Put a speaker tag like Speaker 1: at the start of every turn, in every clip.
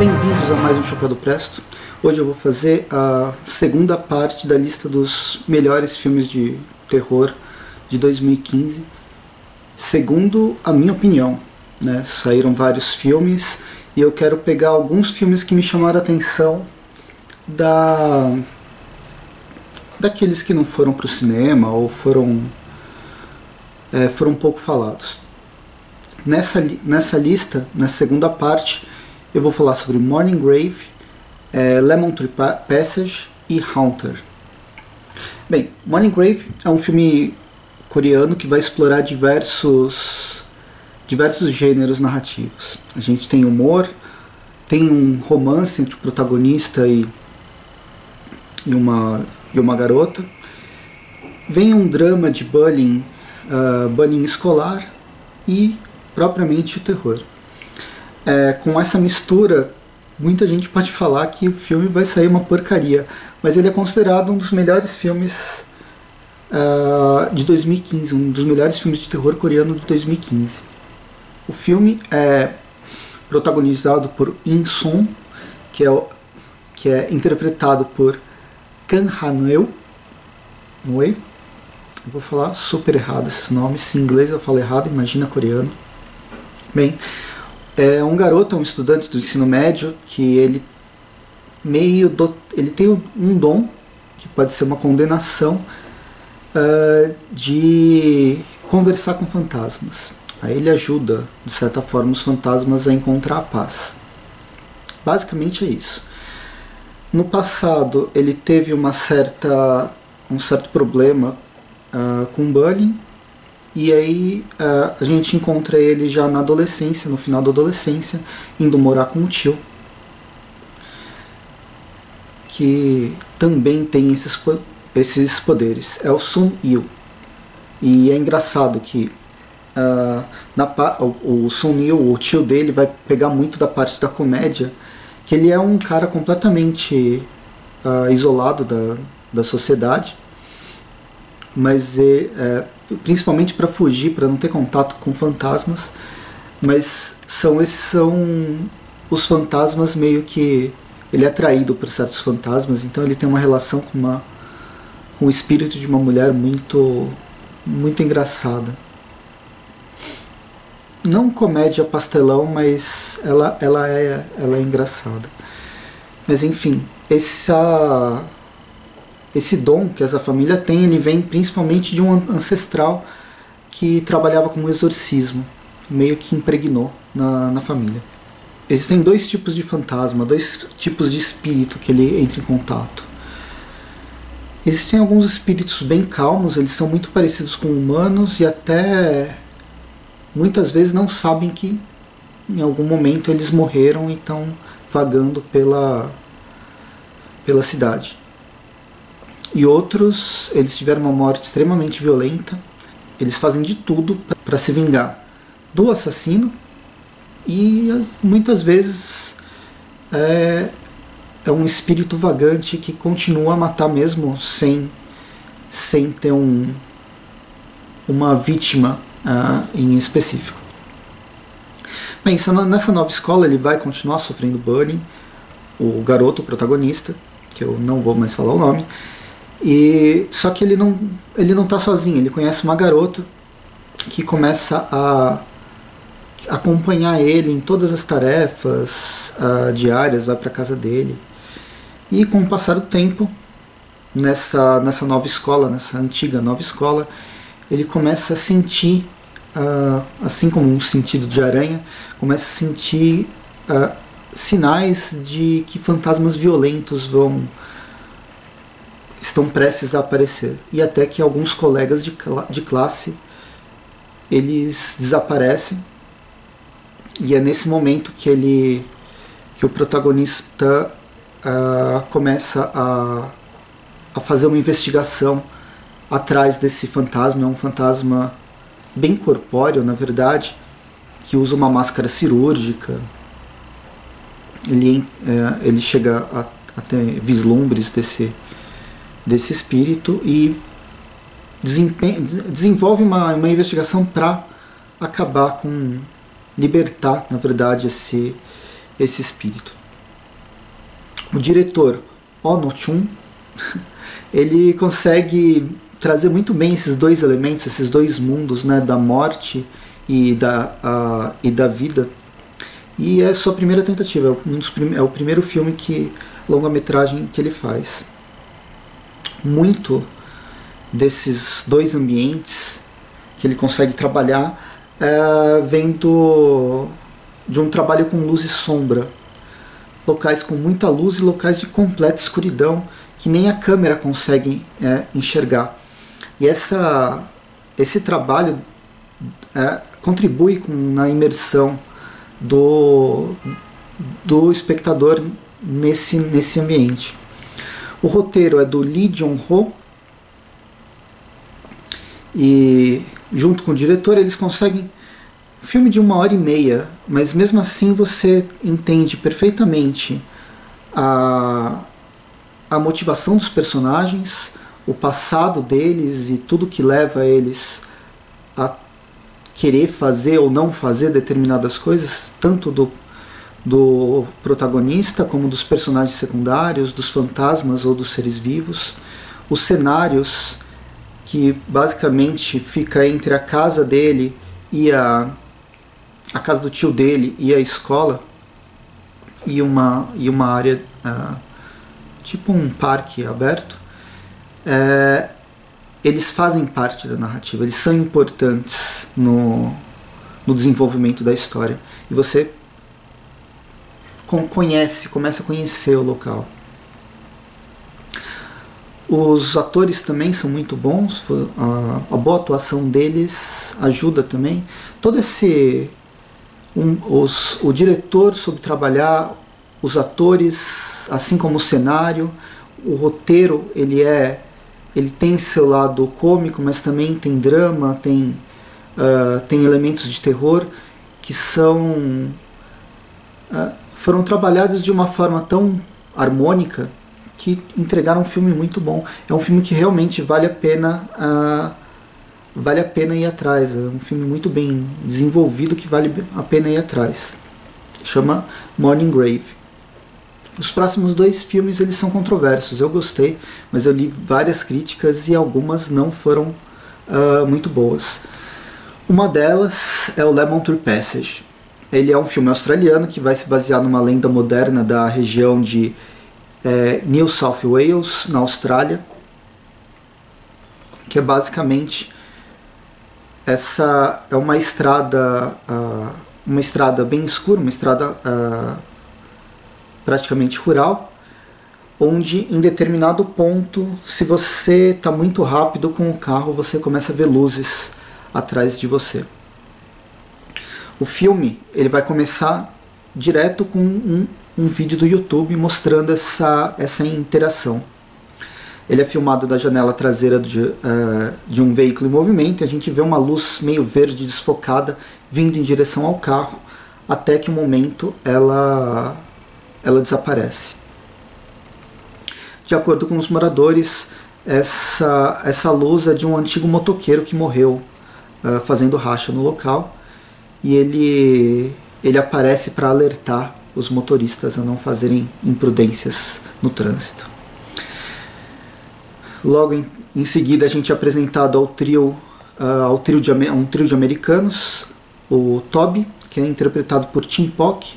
Speaker 1: Bem-vindos a mais um Chapéu do Presto. Hoje eu vou fazer a segunda parte da lista dos melhores filmes de terror de 2015, segundo a minha opinião, né? Saíram vários filmes e eu quero pegar alguns filmes que me chamaram a atenção daqueles que não foram para o cinema ou foram pouco falados. Nessa lista, na segunda parte, eu vou falar sobre Morning Grave, Lemon Tree Passage e Haunter. Bem, Morning Grave é um filme coreano que vai explorar diversos gêneros narrativos. A gente tem humor, tem um romance entre o protagonista e uma garota, vem um drama de bullying escolar e propriamente o terror. Com essa mistura, muita gente pode falar que o filme vai sair uma porcaria, mas ele é considerado um dos melhores filmes de 2015, um dos melhores filmes de terror coreano de 2015. O filme é protagonizado por In Sung, que é interpretado por Kang Han-eul. Eu vou falar super errado esses nomes, se em inglês eu falo errado, imagina coreano. Bem, é um garoto, um estudante do ensino médio, que ele tem um dom, que pode ser uma condenação, de conversar com fantasmas. Aí ele ajuda, de certa forma, os fantasmas a encontrar a paz. Basicamente é isso. No passado, ele teve um certo problema com bullying, e aí a gente encontra ele já na adolescência, no final da adolescência, indo morar com o tio, que também tem esses poderes. É o Sun-il. E é engraçado que o Sun-il, o tio dele, vai pegar muito da parte da comédia, que ele é um cara completamente isolado da sociedade, mas principalmente para fugir, para não ter contato com fantasmas, mas são os fantasmas meio que ele é atraído por certos fantasmas, então ele tem uma relação com o espírito de uma mulher muito engraçada. Não comédia pastelão, mas ela é engraçada. Mas enfim, esse dom que essa família tem, ele vem principalmente de um ancestral que trabalhava com exorcismo, meio que impregnou na família. Existem dois tipos de fantasma, dois tipos de espírito que ele entra em contato. Existem alguns espíritos bem calmos, eles são muito parecidos com humanos e até muitas vezes não sabem que em algum momento eles morreram e estão vagando pela cidade. E outros, eles tiveram uma morte extremamente violenta, eles fazem de tudo para se vingar do assassino e muitas vezes é um espírito vagante que continua a matar mesmo sem ter uma vítima em específico. Bem, nessa nova escola ele vai continuar sofrendo bullying, o garoto, o protagonista, que eu não vou mais falar o nome, só que ele não está sozinho, ele conhece uma garota que começa a acompanhar ele em todas as tarefas diárias, vai para a casa dele. E com o passar do tempo, nessa nova escola, nessa antiga nova escola, ele começa a sentir, assim como um sentido de aranha, começa a sentir sinais de que fantasmas violentos estão prestes a aparecer. E até que alguns colegas de classe, eles desaparecem. E é nesse momento que o protagonista começa a fazer uma investigação atrás desse fantasma. É um fantasma bem corpóreo, na verdade, que usa uma máscara cirúrgica. Ele chega a ter vislumbres desse espírito e desenvolve uma investigação para acabar libertar, na verdade, esse espírito. O diretor Ono Chun, ele consegue trazer muito bem esses dois elementos, esses dois mundos, né, da morte e da vida. E é a sua primeira tentativa, é o primeiro filme longa-metragem que ele faz. Muito desses dois ambientes que ele consegue trabalhar vem de um trabalho com luz e sombra. Locais com muita luz e locais de completa escuridão que nem a câmera consegue enxergar. E esse trabalho contribui na imersão do espectador nesse ambiente. O roteiro é do Lee Jong-ho e junto com o diretor eles conseguem um filme de 1h30, mas mesmo assim você entende perfeitamente a motivação dos personagens, o passado deles e tudo que leva eles a querer fazer ou não fazer determinadas coisas, tanto do protagonista como dos personagens secundários, dos fantasmas ou dos seres vivos. Os cenários, que basicamente fica entre a casa dele e a casa do tio dele e a escola, e uma área tipo um parque aberto, eles fazem parte da narrativa, eles são importantes no desenvolvimento da história. E você começa a conhecer o local. Os atores também são muito bons, a boa atuação deles ajuda também. Todo o diretor soube trabalhar os atores, assim como o cenário. O roteiro, ele tem seu lado cômico, mas também tem drama, tem elementos de terror que foram trabalhados de uma forma tão harmônica que entregaram um filme muito bom. É um filme que realmente vale a pena ir atrás. É um filme muito bem desenvolvido que vale a pena ir atrás. Chama Morning Grave. Os próximos 2 filmes eles são controversos. Eu gostei, mas eu li várias críticas e algumas não foram muito boas. Uma delas é o Lemon Tree Passage. Ele é um filme australiano que vai se basear numa lenda moderna da região de New South Wales, na Austrália, que é basicamente essa é uma estrada bem escura, uma estrada praticamente rural, onde em determinado ponto, se você está muito rápido com o carro, você começa a ver luzes atrás de você. O filme ele vai começar direto com um vídeo do YouTube mostrando essa interação. Ele é filmado da janela traseira de um veículo em movimento e a gente vê uma luz meio verde desfocada vindo em direção ao carro, até que um momento ela desaparece. De acordo com os moradores, essa luz é de um antigo motoqueiro que morreu fazendo racha no local, e ele aparece para alertar os motoristas a não fazerem imprudências no trânsito. Logo em seguida a gente é apresentado ao trio de americanos, o Toby, que é interpretado por Tim Pock,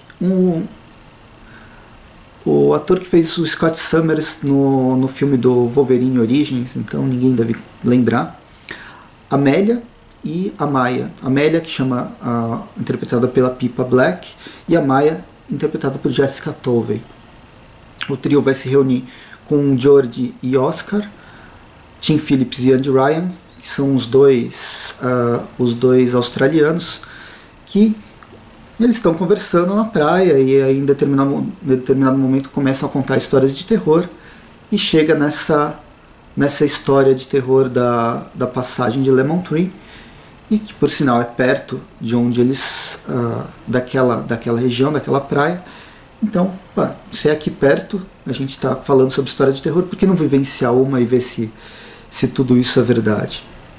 Speaker 1: o ator que fez o Scott Summers no filme do Wolverine Origins, então ninguém deve lembrar. Amélia e a Maya. Amélia, que interpretada pela Pippa Black, e a Maya, interpretada por Jessica Tovey. O trio vai se reunir com George e Oscar, Tim Phillips e Andy Ryan, que são os dois australianos, que eles estão conversando na praia e aí em determinado momento começam a contar histórias de terror e chega nessa história de terror da passagem de Lemon Tree, e que por sinal é perto de onde eles daquela região, daquela praia. Então, se é aqui perto, a gente está falando sobre história de terror, por que não vivenciar uma e ver se tudo isso é verdade?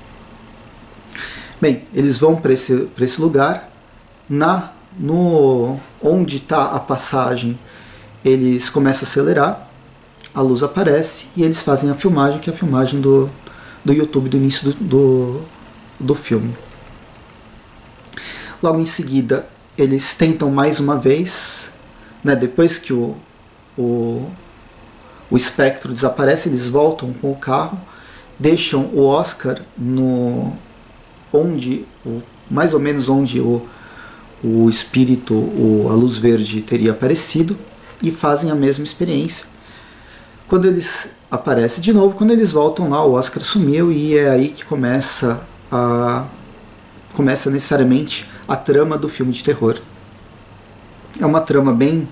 Speaker 1: Bem, eles vão para esse lugar, onde está a passagem, eles começam a acelerar, a luz aparece e eles fazem a filmagem, que é a filmagem do YouTube do início do filme. Logo em seguida, eles tentam mais uma vez, né, depois que o espectro desaparece, eles voltam com o carro, deixam o Oscar mais ou menos onde o espírito, a luz verde teria aparecido, e fazem a mesma experiência. Quando eles aparecem de novo, quando eles voltam lá, o Oscar sumiu, e é aí que começa necessariamente a trama do filme de terror. É uma trama bem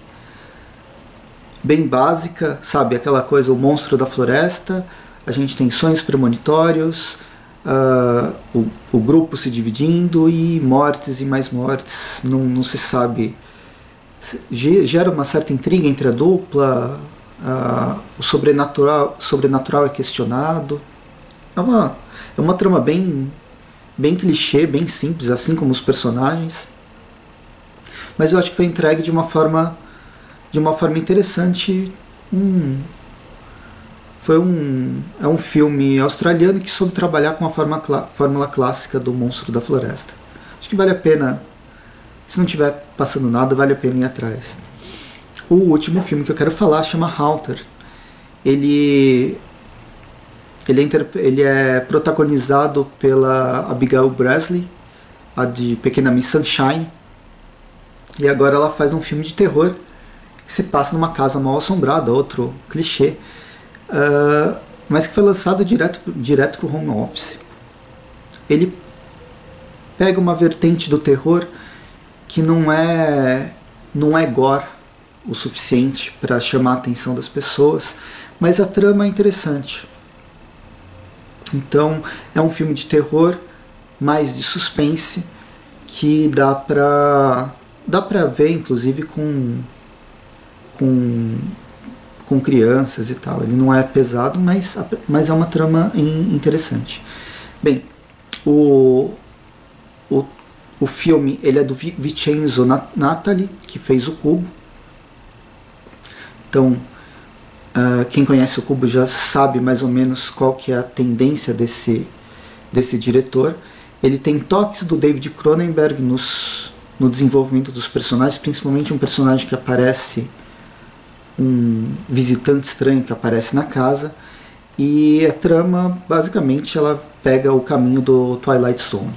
Speaker 1: básica, sabe? Aquela coisa, o monstro da floresta, a gente tem sonhos premonitórios, o grupo se dividindo e mortes e mais mortes, não se sabe. Gera uma certa intriga entre a dupla, o sobrenatural é questionado. É uma trama bem clichê, bem simples, assim como os personagens. Mas eu acho que foi entregue de uma forma interessante. É um filme australiano que soube trabalhar com a fórmula clássica do monstro da floresta. Acho que vale a pena, se não estiver passando nada, vale a pena ir atrás. O último filme que eu quero falar chama Haunter. Ele é protagonizado pela Abigail Breslin, a de Pequena Miss Sunshine, e agora ela faz um filme de terror que se passa numa casa mal assombrada, outro clichê, mas que foi lançado direto para o home office. Ele pega uma vertente do terror que não é gore o suficiente para chamar a atenção das pessoas, mas a trama é interessante. Então é um filme de terror, mais de suspense, que dá pra ver inclusive com crianças e tal. Ele não é pesado, mas é uma trama interessante. Bem, o filme ele é do Vincenzo Natali, que fez o Cubo. Então, quem conhece o Cubo já sabe mais ou menos qual que é a tendência desse diretor. Ele tem toques do David Cronenberg no desenvolvimento dos personagens, principalmente um personagem que aparece, um visitante estranho que aparece na casa, e a trama, basicamente, ela pega o caminho do Twilight Zone.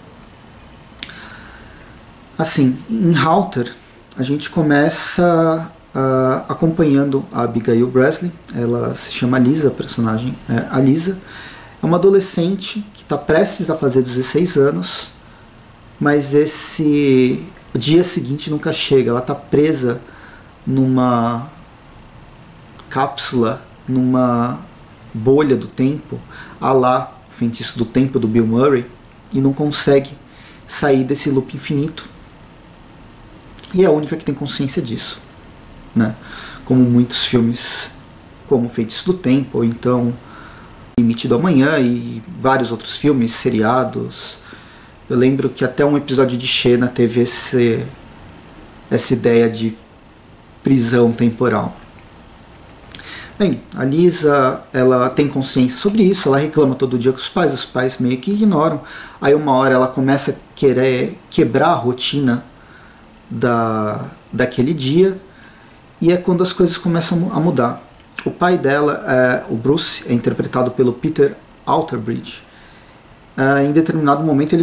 Speaker 1: Assim, em Haunter, a gente começa acompanhando a Abigail Breslin. Ela se chama Lisa, a personagem é a Lisa. É uma adolescente que está prestes a fazer 16 anos, mas esse dia seguinte nunca chega. Ela está presa numa cápsula, numa bolha do tempo, à lá o Feitiço do Tempo do Bill Murray, e não consegue sair desse loop infinito. E é a única que tem consciência disso, né? Como muitos filmes, como Feitiço do Tempo, ou então Limite do Amanhã, e vários outros filmes, seriados. Eu lembro que até um episódio de Xena teve essa ideia de prisão temporal. Bem, a Lisa, ela tem consciência sobre isso, ela reclama todo dia com os pais meio que ignoram. Aí uma hora ela começa a querer quebrar a rotina daquele dia, e é quando as coisas começam a mudar. O pai dela, o Bruce, é interpretado pelo Peter Outerbridge. Em determinado momento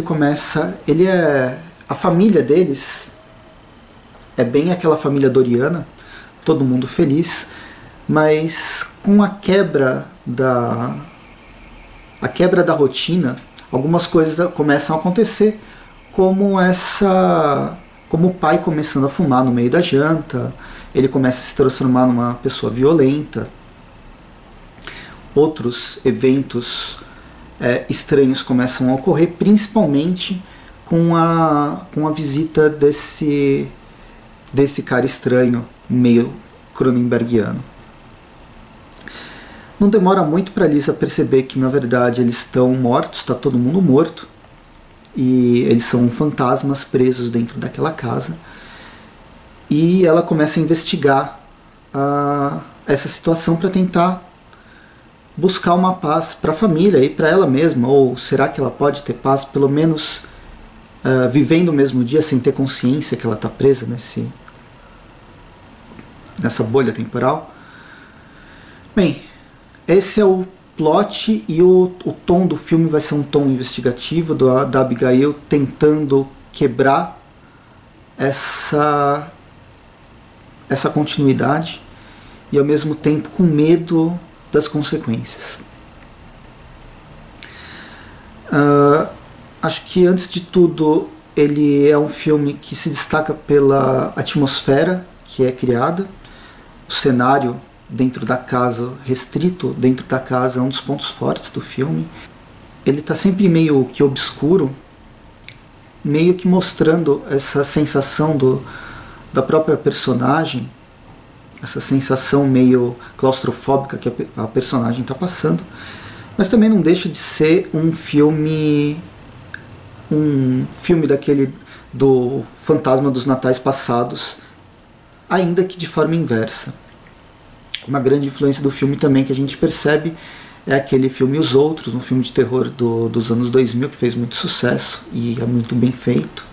Speaker 1: a família deles é bem aquela família doriana, todo mundo feliz, mas com a quebra da rotina, algumas coisas começam a acontecer, como o pai começando a fumar no meio da janta, ele começa a se transformar numa pessoa violenta. Outros eventos estranhos começam a ocorrer, principalmente com a visita desse cara estranho, meio cronenbergiano. Não demora muito para Lisa perceber que na verdade eles estão mortos, está todo mundo morto, e eles são fantasmas presos dentro daquela casa. E ela começa a investigar essa situação para tentar buscar uma paz para a família e para ela mesma, ou será que ela pode ter paz pelo menos vivendo o mesmo dia sem ter consciência que ela está presa nessa bolha temporal? Bem, esse é o plot, e o tom do filme vai ser um tom investigativo da Abigail tentando quebrar essa continuidade e ao mesmo tempo com medo das consequências. Acho que antes de tudo ele é um filme que se destaca pela atmosfera que é criada. O cenário dentro da casa, restrito dentro da casa, é um dos pontos fortes do filme. Ele está sempre meio que obscuro, meio que mostrando essa sensação da própria personagem, essa sensação meio claustrofóbica que a personagem está passando, mas também não deixa de ser um filme daquele do Fantasma dos Natais Passados, ainda que de forma inversa. Uma grande influência do filme também que a gente percebe é aquele filme Os Outros, um filme de terror dos anos 2000 que fez muito sucesso e é muito bem feito.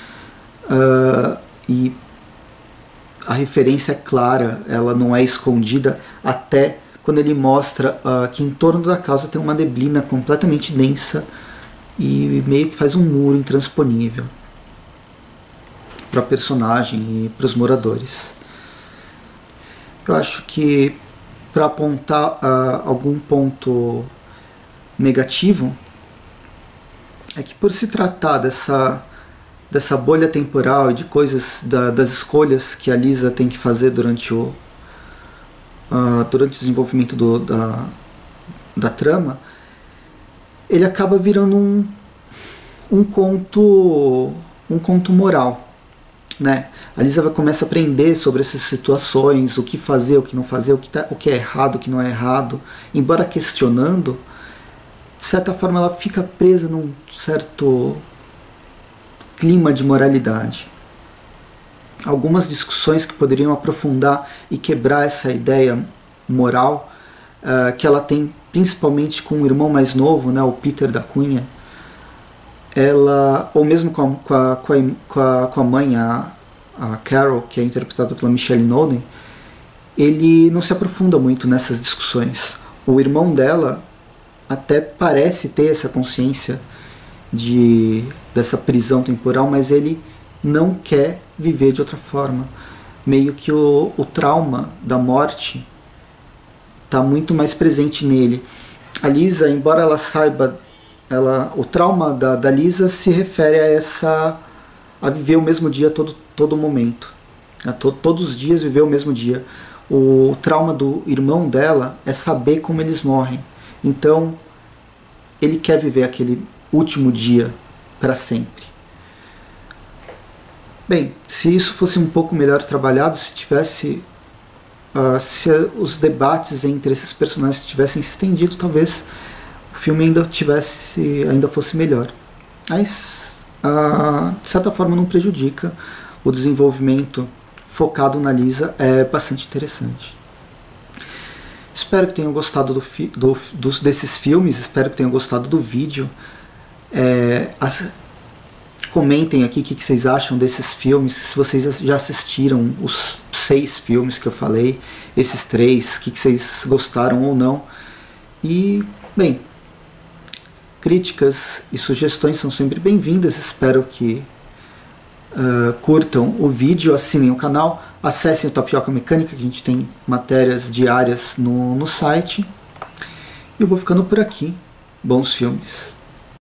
Speaker 1: E a referência é clara, ela não é escondida, até quando ele mostra que em torno da casa tem uma neblina completamente densa e meio que faz um muro intransponível para a personagem e para os moradores. Eu acho que, para apontar algum ponto negativo, é que por se tratar dessa bolha temporal e de coisas, das escolhas que a Lisa tem que fazer durante o desenvolvimento da trama, ele acaba virando um conto moral, né? A Lisa começa a aprender sobre essas situações, o que fazer, o que não fazer, o que é errado, o que não é errado. Embora questionando, de certa forma ela fica presa num certo clima de moralidade. Algumas discussões que poderiam aprofundar e quebrar essa ideia moral que ela tem principalmente com o irmão mais novo, né, o Peter da Cunha, ou mesmo com a mãe, a Carol, que é interpretada pela Michelle Noden, ele não se aprofunda muito nessas discussões. O irmão dela até parece ter essa consciência dessa prisão temporal, mas ele não quer viver de outra forma. Meio que o trauma da morte está muito mais presente nele. A Lisa, embora ela saiba, o trauma da Lisa se refere a viver o mesmo dia todo momento. Todos os dias viver o mesmo dia. O trauma do irmão dela é saber como eles morrem. Então, ele quer viver aquele último dia para sempre. Bem, se isso fosse um pouco melhor trabalhado, se os debates entre esses personagens tivessem se estendido, talvez o filme ainda fosse melhor. Mas, de certa forma, não prejudica. O desenvolvimento focado na Lisa é bastante interessante. Espero que tenham gostado desses filmes, espero que tenham gostado do vídeo. Comentem aqui o que vocês acham desses filmes, se vocês já assistiram os 6 filmes que eu falei, esses 3, o que vocês gostaram ou não. E, bem, críticas e sugestões são sempre bem-vindas. Espero que curtam o vídeo, assinem o canal, acessem o Tapioca Mecânica, que a gente tem matérias diárias no site. E eu vou ficando por aqui. Bons filmes!